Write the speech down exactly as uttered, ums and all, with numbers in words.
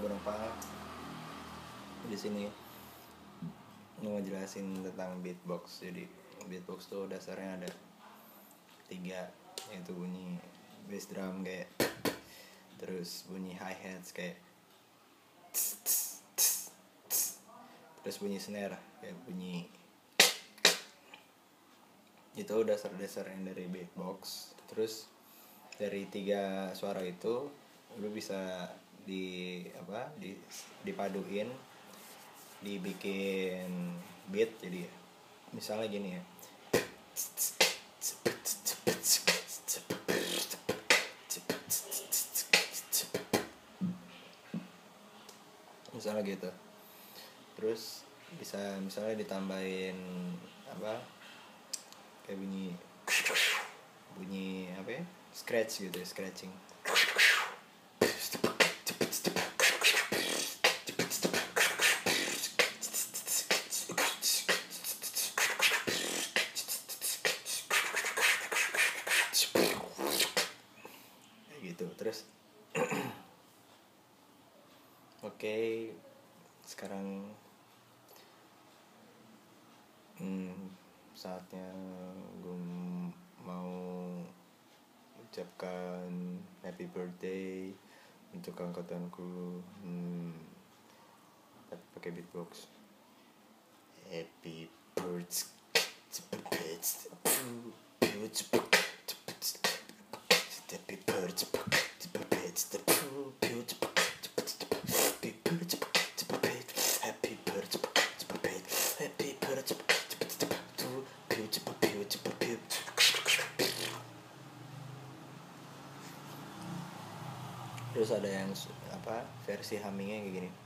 Burung di sini mau jelasin tentang beatbox. Jadi beatbox tuh dasarnya ada tiga, yaitu bunyi bass drum kayak, terus bunyi hi hats kayak, terus bunyi snare kayak bunyi. Itu dasar-dasar yang dari beatbox. Terus dari tiga suara itu lu bisa di apa di dipaduin, dibikin beat. Jadi misalnya gini ya, misalnya gitu. Terus bisa misalnya ditambahin apa kayak bunyi bunyi apa ya, scratch gitu ya, scratching. Kayak gitu. Terus oke, okay, sekarang hmm, saatnya gue mau ucapkan happy birthday untuk angkatanku. hmm, pakai beatbox. Happy birthday, happy Terus ada yang apa versi hummingnya kayak gini.